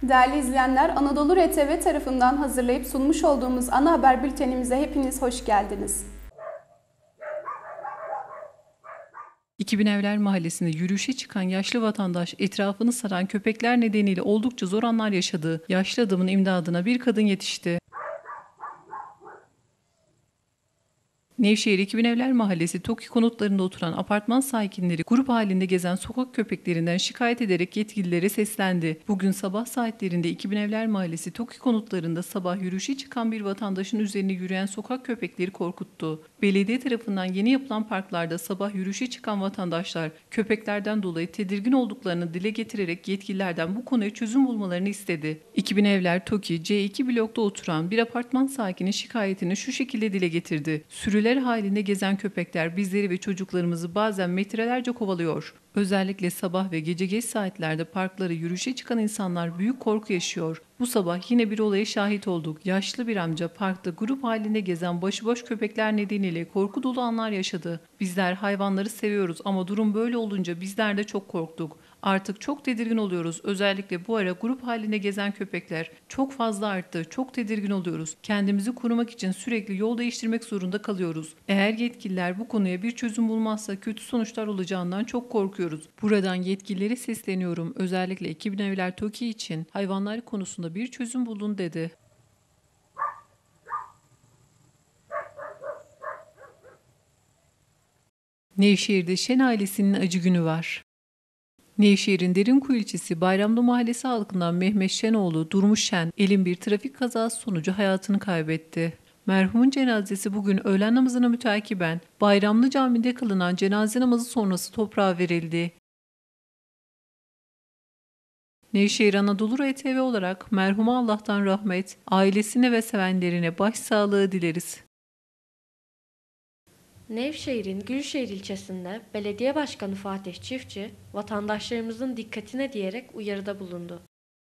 Değerli izleyenler, Anadolu RTV tarafından hazırlayıp sunmuş olduğumuz ana haber bültenimize hepiniz hoş geldiniz. 2000 Evler Mahallesi'nde yürüyüşe çıkan yaşlı vatandaş etrafını saran köpekler nedeniyle oldukça zor anlar yaşadı. Yaşlı adamın imdadına bir kadın yetişti. Nevşehir 2000 Evler Mahallesi TOKİ konutlarında oturan apartman sakinleri grup halinde gezen sokak köpeklerinden şikayet ederek yetkililere seslendi. Bugün sabah saatlerinde 2000 Evler Mahallesi TOKİ konutlarında sabah yürüyüşe çıkan bir vatandaşın üzerine yürüyen sokak köpekleri korkuttu. Belediye tarafından yeni yapılan parklarda sabah yürüyüşe çıkan vatandaşlar köpeklerden dolayı tedirgin olduklarını dile getirerek yetkililerden bu konuya çözüm bulmalarını istedi. 2000 Evler TOKİ C2 blokta oturan bir apartman sakini şikayetini şu şekilde dile getirdi. Sürüler halinde gezen köpekler bizleri ve çocuklarımızı bazen metrelerce kovalıyor. Özellikle sabah ve gece geç saatlerde parklara yürüyüşe çıkan insanlar büyük korku yaşıyor. Bu sabah yine bir olaya şahit olduk. Yaşlı bir amca parkta grup halinde gezen başıboş köpekler nedeniyle korku dolu anlar yaşadı. Bizler hayvanları seviyoruz ama durum böyle olunca bizler de çok korktuk. Artık çok tedirgin oluyoruz. Özellikle bu ara grup halinde gezen köpekler çok fazla arttı. Çok tedirgin oluyoruz. Kendimizi korumak için sürekli yol değiştirmek zorunda kalıyoruz. Eğer yetkililer bu konuya bir çözüm bulmazsa kötü sonuçlar olacağından çok korkuyoruz. Buradan yetkililere sesleniyorum. Özellikle 2000 Evler TOKİ için hayvanlar konusunda bir çözüm bulun dedi. Nevşehir'de Şen ailesinin acı günü var. Nevşehir'in Derinkuyu ilçesi Bayramlı Mahallesi halkından Mehmet Şenoğlu Durmuş Şen elin bir trafik kazası sonucu hayatını kaybetti. Merhumun cenazesi bugün öğlen namazına müteakiben Bayramlı Camii'nde kılınan cenaze namazı sonrası toprağa verildi. Nevşehir Anadolu RTV olarak merhuma Allah'tan rahmet, ailesine ve sevenlerine başsağlığı dileriz. Nevşehir'in Gülşehir ilçesinde Belediye Başkanı Fatih Çiftçi, vatandaşlarımızın dikkatine diyerek uyarıda bulundu.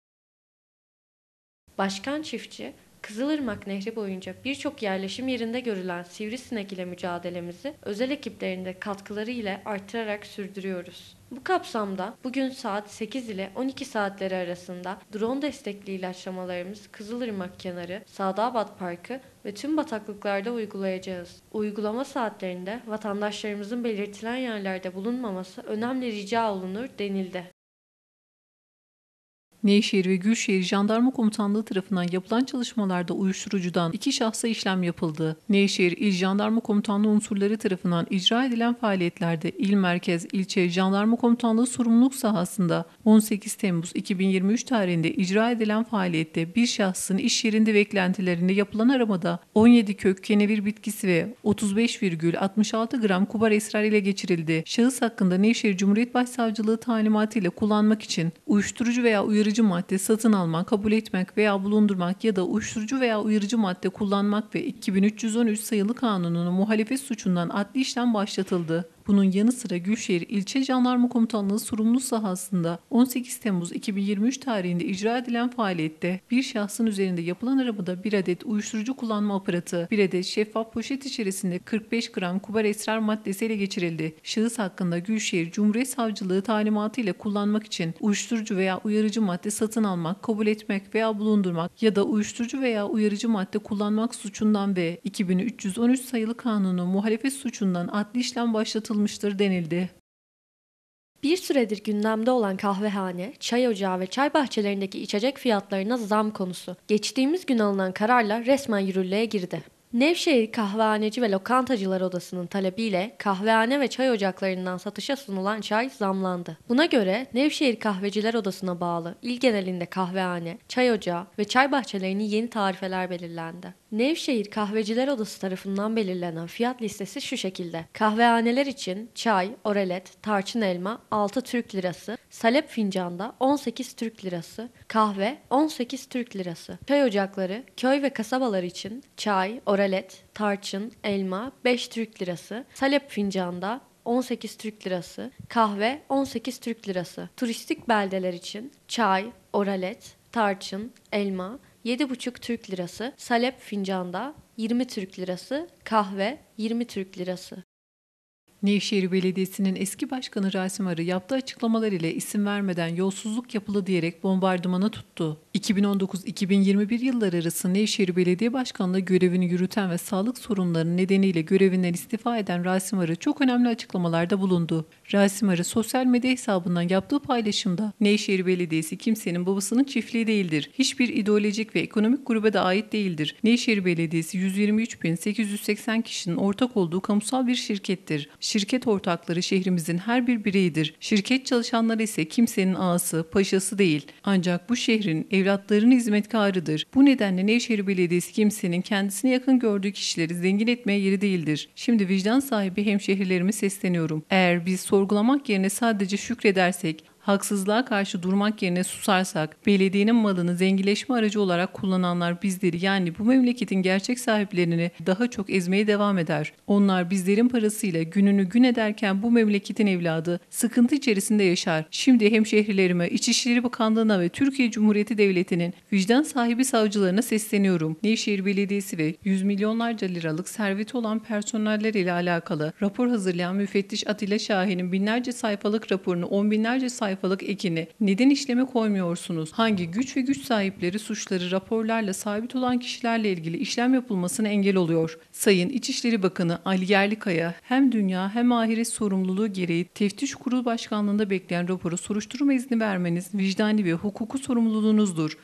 Başkan Çiftçi, Kızılırmak Nehri boyunca birçok yerleşim yerinde görülen sivrisinek ile mücadelemizi özel ekiplerin de katkıları ile artırarak sürdürüyoruz. Bu kapsamda bugün saat 8 ile 12 saatleri arasında drone destekli ilaçlamalarımız Kızılırmak kenarı, Sadabat Parkı ve tüm bataklıklarda uygulayacağız. Uygulama saatlerinde vatandaşlarımızın belirtilen yerlerde bulunmaması önemli rica olunur denildi. Nevşehir ve Gülşehir Jandarma Komutanlığı tarafından yapılan çalışmalarda uyuşturucudan 2 şahsa işlem yapıldı. Nevşehir İl Jandarma Komutanlığı unsurları tarafından icra edilen faaliyetlerde il merkez ilçe Jandarma Komutanlığı sorumluluk sahasında 18 Temmuz 2023 tarihinde icra edilen faaliyette bir şahsın iş yerinde ve eklentilerinde yapılan aramada 17 kök kenevir bitkisi ve 35,66 gram kubar esrar ile geçirildi. Şahıs hakkında Nevşehir Cumhuriyet Başsavcılığı talimatı ile kullanmak için uyuşturucu veya uyarıcı madde satın almak, kabul etmek veya bulundurmak ya da uyuşturucu veya uyarıcı madde kullanmak ve 2313 sayılı kanununa muhalefet suçundan adli işlem başlatıldı. Bunun yanı sıra Gülşehir İlçe Jandarma Komutanlığı sorumlu sahasında 18 Temmuz 2023 tarihinde icra edilen faaliyette bir şahsın üzerinde yapılan arabada bir adet uyuşturucu kullanma aparatı, bir adet şeffaf poşet içerisinde 45 gram kubar esrar maddesi ele geçirildi. Şahıs hakkında Gülşehir Cumhuriyet Savcılığı talimatı ile kullanmak için uyuşturucu veya uyarıcı madde satın almak, kabul etmek veya bulundurmak ya da uyuşturucu veya uyarıcı madde kullanmak suçundan ve 2313 sayılı kanunu muhalefet suçundan adli işlem başlatılmıştır denildi. Bir süredir gündemde olan kahvehane, çay ocağı ve çay bahçelerindeki içecek fiyatlarına zam konusu geçtiğimiz gün alınan kararla resmen yürürlüğe girdi. Nevşehir Kahvehaneci ve Lokantacılar Odası'nın talebiyle kahvehane ve çay ocaklarından satışa sunulan çay zamlandı. Buna göre Nevşehir Kahveciler Odası'na bağlı il genelinde kahvehane, çay ocağı ve çay bahçelerinin yeni tarifeler belirlendi. Nevşehir Kahveciler Odası tarafından belirlenen fiyat listesi şu şekilde. Kahvehaneler için çay, oralet, tarçın elma 6 Türk Lirası, salep fincanda 18 Türk Lirası, kahve 18 Türk Lirası. Çay ocakları, köy ve kasabalar için çay, oralet, tarçın, elma 5 Türk Lirası, salep fincanda 18 Türk Lirası, kahve 18 Türk Lirası. Turistik beldeler için çay, oralet, tarçın, elma 7,5 Türk Lirası, salep fincanda 20 Türk Lirası, kahve 20 Türk Lirası. Nevşehir Belediyesi'nin eski başkanı Rasim Arı yaptığı açıklamalar ile isim vermeden yolsuzluk yapıldı diyerek bombardımana tuttu. 2019-2021 yılları arası Nevşehir Belediye Başkanlığı görevini yürüten ve sağlık sorunları nedeniyle görevinden istifa eden Rasim Arı çok önemli açıklamalarda bulundu. Rasim Arı sosyal medya hesabından yaptığı paylaşımda Nevşehir Belediyesi kimsenin babasının çiftliği değildir. Hiçbir ideolojik ve ekonomik gruba da ait değildir. Nevşehir Belediyesi 123.880 kişinin ortak olduğu kamusal bir şirkettir. Şirket ortakları şehrimizin her bir bireyidir. Şirket çalışanları ise kimsenin ağası, paşası değil. Ancak bu şehrin evlatlarının hizmetkarıdır. Bu nedenle Nevşehir Belediyesi kimsenin kendisine yakın gördüğü kişileri zengin etmeye yeri değildir. Şimdi vicdan sahibi hemşehrilerime sesleniyorum. Eğer biz sorgulamak yerine sadece şükredersek, haksızlığa karşı durmak yerine susarsak, belediyenin malını zenginleşme aracı olarak kullananlar bizleri, yani bu memleketin gerçek sahiplerini daha çok ezmeye devam eder. Onlar bizlerin parasıyla gününü gün ederken bu memleketin evladı sıkıntı içerisinde yaşar. Şimdi hemşehrilerime, İçişleri Bakanlığı'na ve Türkiye Cumhuriyeti Devleti'nin vicdan sahibi savcılarına sesleniyorum. Nevşehir Belediyesi ve yüz milyonlarca liralık serveti olan personeller ile alakalı rapor hazırlayan müfettiş Atilla Şahin'in binlerce sayfalık raporunu, on binlerce sayfalık ekini neden işleme koymuyorsunuz? Hangi güç ve güç sahipleri suçları raporlarla sabit olan kişilerle ilgili işlem yapılmasına engel oluyor? Sayın İçişleri Bakanı Ali Yerlikaya hem dünya hem ahiret sorumluluğu gereği Teftiş Kurulu Başkanlığı'nda bekleyen raporu soruşturma izni vermeniz vicdani ve hukuku sorumluluğunuzdur.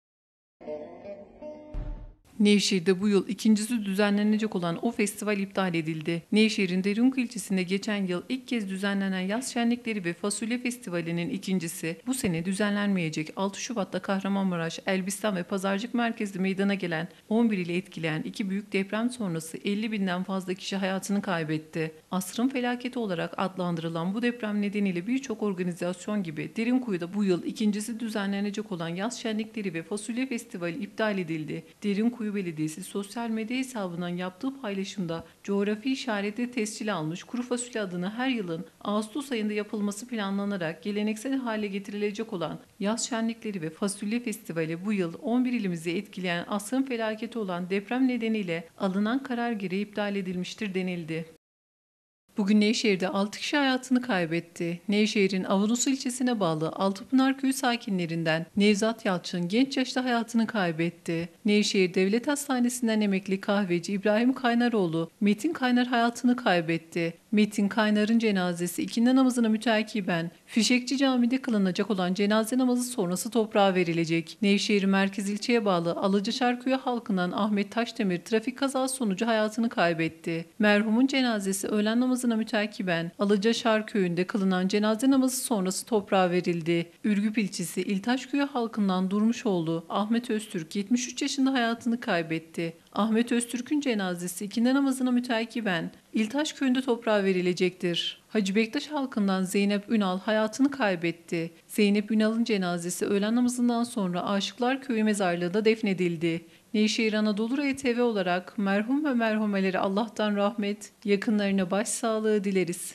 Nevşehir'de bu yıl ikincisi düzenlenecek olan o festival iptal edildi. Nevşehir'in Derinkuyu ilçesinde geçen yıl ilk kez düzenlenen yaz şenlikleri ve fasulye festivalinin ikincisi bu sene düzenlenmeyecek. 6 Şubat'ta Kahramanmaraş, Elbistan ve Pazarcık merkezli meydana gelen 11 ili etkileyen iki büyük deprem sonrası 50 binden fazla kişi hayatını kaybetti. Asrın felaketi olarak adlandırılan bu deprem nedeniyle birçok organizasyon gibi Derinkuyu'da bu yıl ikincisi düzenlenecek olan yaz şenlikleri ve fasulye festivali iptal edildi. Derinkuyu Belediyesi sosyal medya hesabından yaptığı paylaşımda coğrafi işareti tescil almış kuru fasulye adına her yılın Ağustos ayında yapılması planlanarak geleneksel hale getirilecek olan yaz şenlikleri ve fasulye festivali bu yıl 11 ilimizi etkileyen asrın felaketi olan deprem nedeniyle alınan karar gereği iptal edilmiştir denildi. Bugün Nevşehir'de 6 kişi hayatını kaybetti. Nevşehir'in Avanos ilçesine bağlı Altıpınar Köyü sakinlerinden Nevzat Yalçın genç yaşta hayatını kaybetti. Nevşehir Devlet Hastanesi'nden emekli kahveci İbrahim Kaynaroğlu Metin Kaynar hayatını kaybetti. Metin Kaynar'ın cenazesi ikindi namazına müteakiben Fişekçi Camii'de kılınacak olan cenaze namazı sonrası toprağa verilecek. Nevşehir Merkez ilçeye bağlı Alıcaşar Köyü halkından Ahmet Taşdemir trafik kazası sonucu hayatını kaybetti. Merhumun cenazesi öğlen namazına müteakiben Alıcaşar Köyü'nde kılınan cenaze namazı sonrası toprağa verildi. Ürgüp ilçesi İltaş Köyü halkından Durmuşoğlu Ahmet Öztürk 73 yaşında hayatını kaybetti. Ahmet Öztürk'ün cenazesi ikindi namazına müteakiben İltaş Köyü'nde toprağa verilecektir. Hacı Bektaş halkından Zeynep Ünal hayatını kaybetti. Zeynep Ünal'ın cenazesi öğlen namazından sonra Aşıklar Köyü mezarlığında defnedildi. Nevşehir Anadolu RTV olarak merhum ve merhumelere Allah'tan rahmet, yakınlarına başsağlığı dileriz.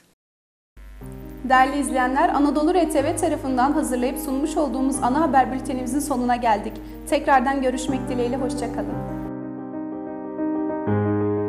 Değerli izleyenler, Anadolu RTV tarafından hazırlayıp sunmuş olduğumuz ana haber bültenimizin sonuna geldik. Tekrardan görüşmek dileğiyle, hoşça kalın.